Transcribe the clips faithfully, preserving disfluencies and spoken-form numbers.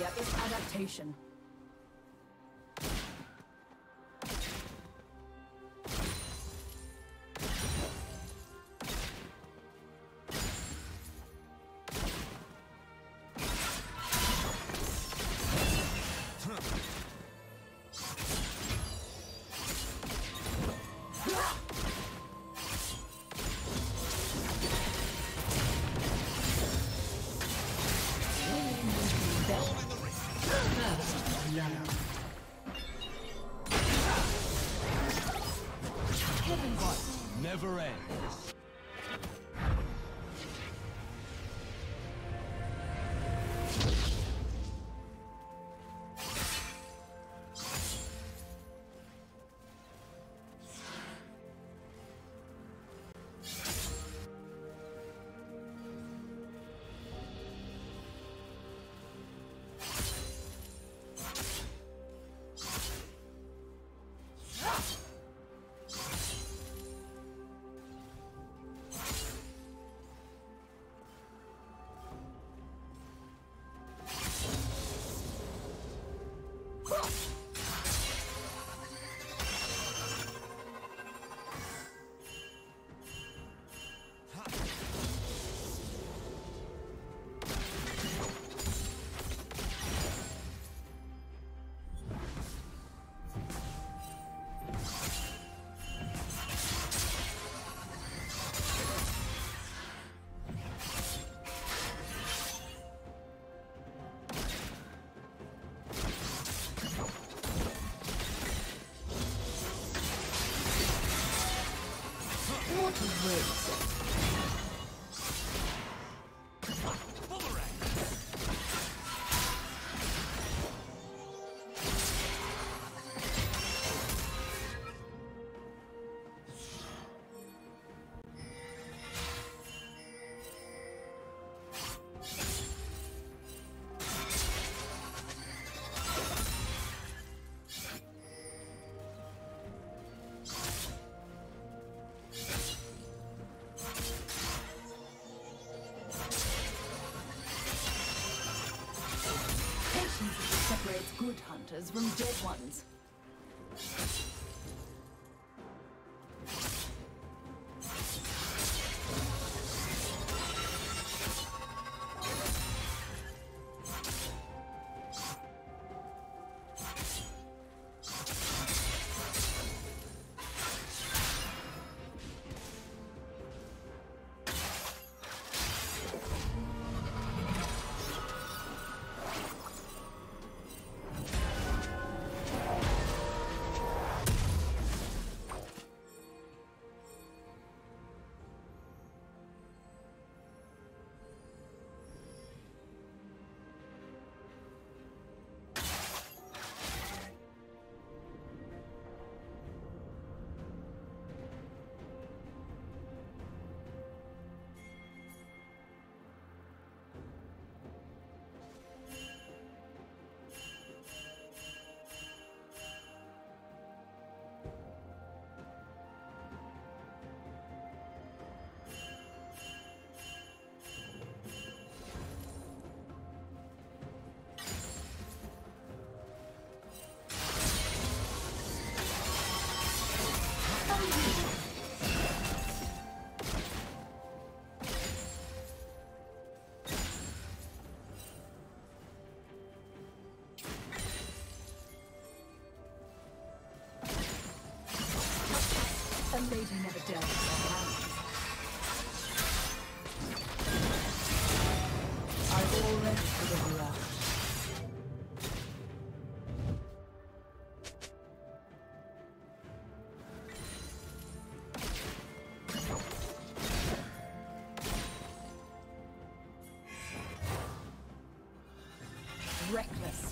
failure is adaptation. Never ends. Separates good hunters from dead ones. A lady never does. I've already figured you out. Reckless.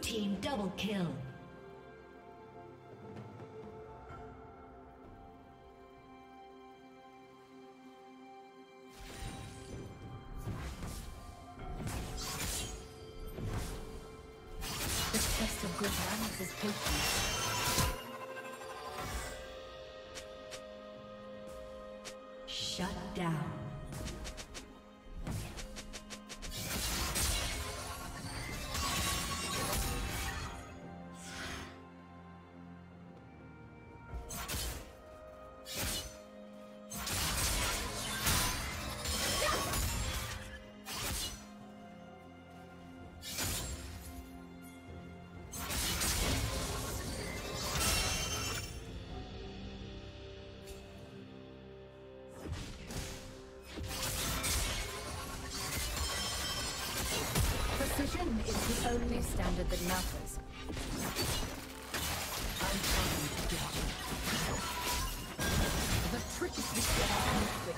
team double kill. The test of good manners is patience. Shut down. Precision is the only standard that matters. I'm trying to get you. The trick is to get out and quick.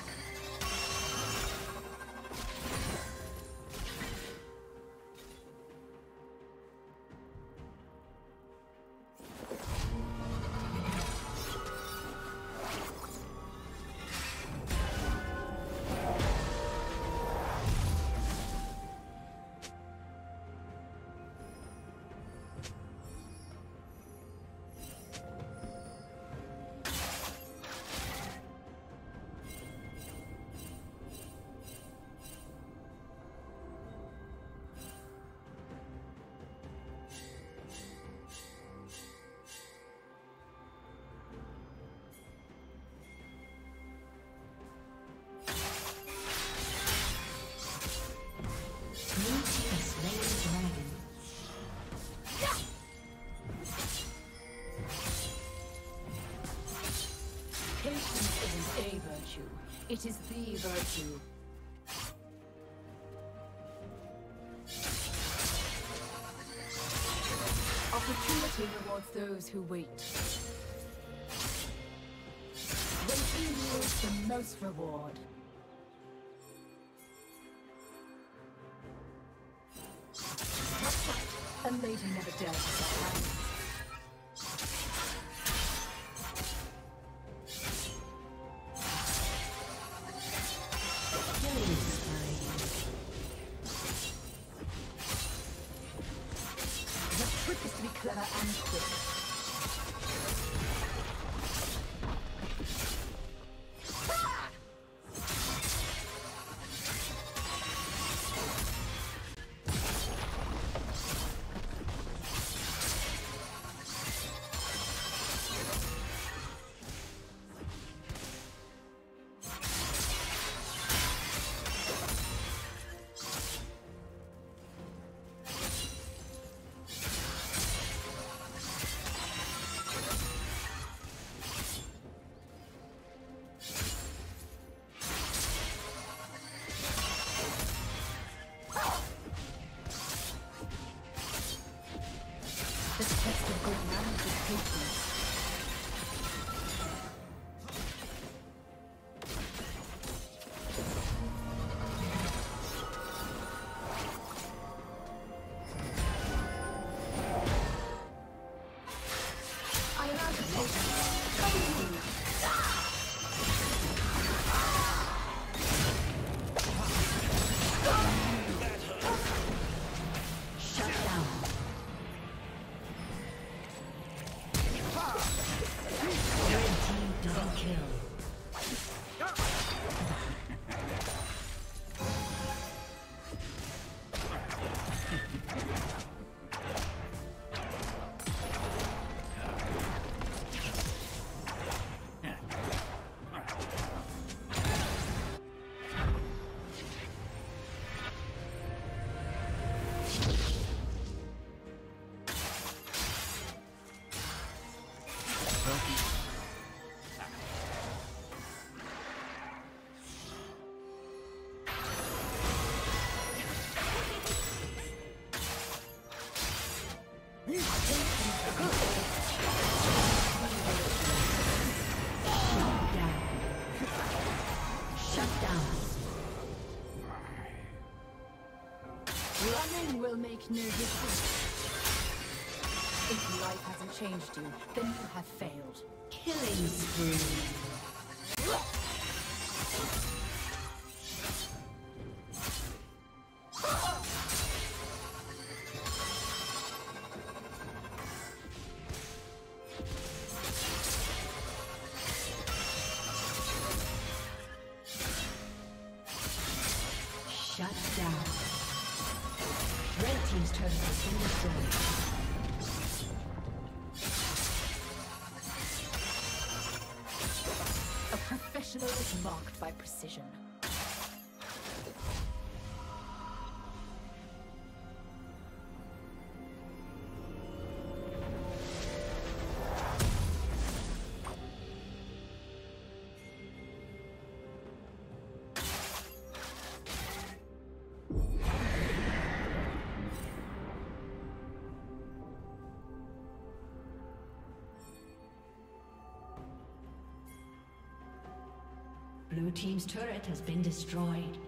It is the virtue. Opportunity rewards those who wait. Waiting yields the most reward. A lady never dares to stop hands. Clever and quick. The test of good manners is patience. I am out of patience. Come with me. Running will make no difference. If life hasn't changed you, then you have failed. Killing spree. Shut down. Red team's turret has been destroyed. A professional is marked by precision. Blue team's turret has been destroyed.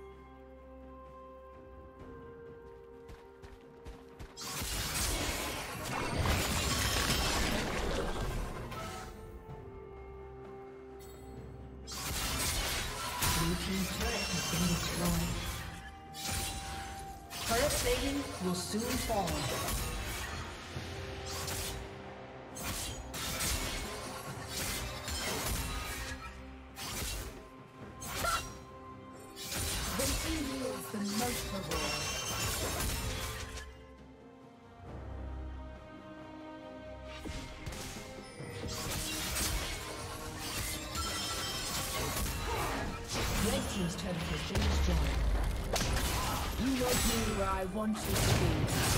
Blue team's turret has been destroyed. Turret plating will soon fall. Team's turret has been destroyed. You won't be where I want you to be.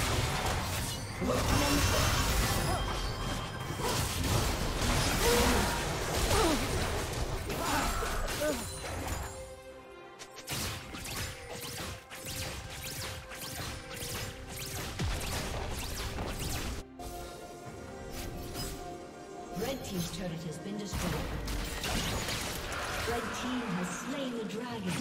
Red team's turret has been destroyed. Red team has slain the dragon.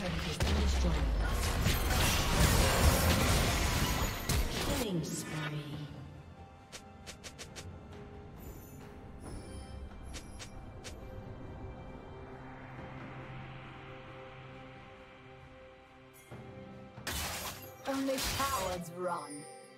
turret has been destroyed. Killing spree. Only cowards run.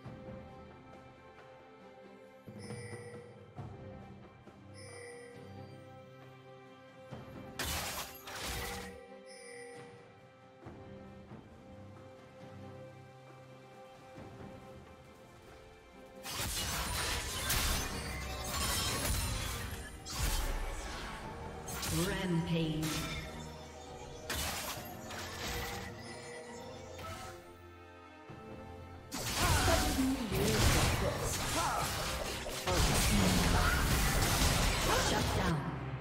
Rampage. Shut down.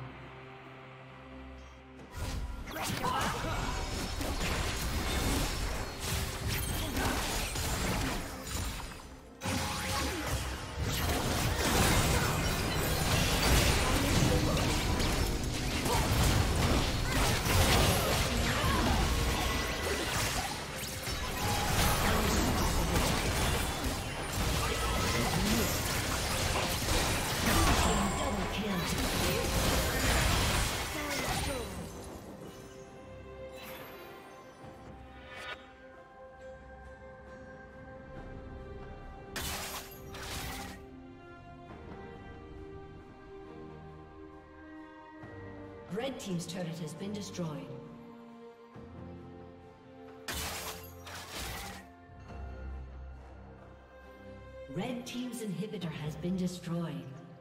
Red team's turret has been destroyed. Red team's inhibitor has been destroyed.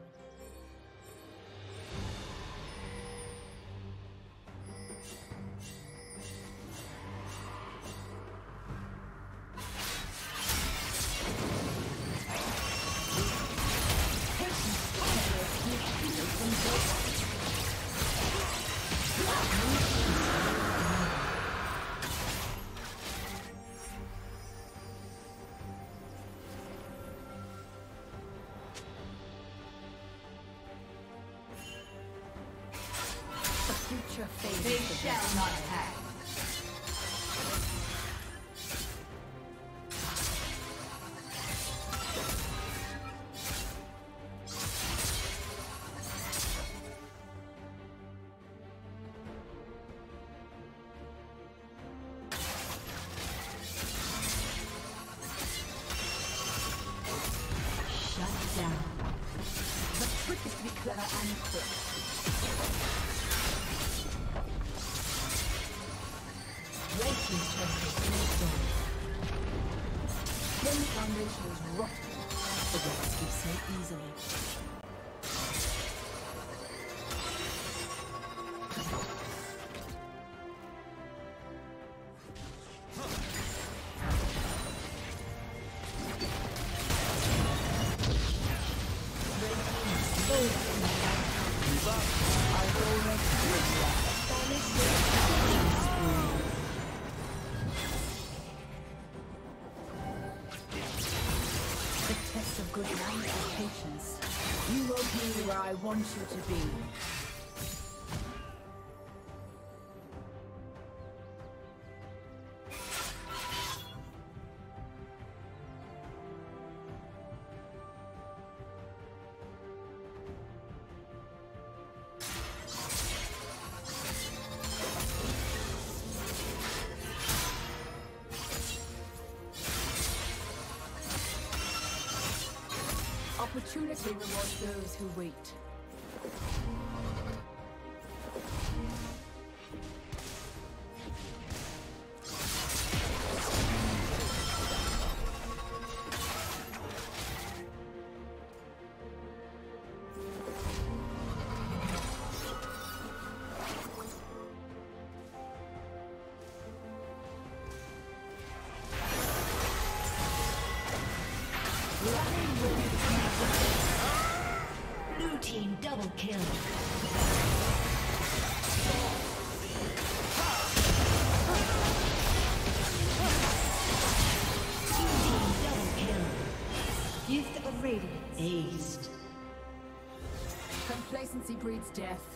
They shall not pass. Shut down. The trick is to be clever and quick. Red team's turret has been destroyed. Then the foundation is rotten. The rest we so easily. Good life and patience. You will be where I want you to be. Opportunity rewards those who wait. Blue team double kill. Blue team double kill. Gift of Radiance. Aced. Complacency breeds death.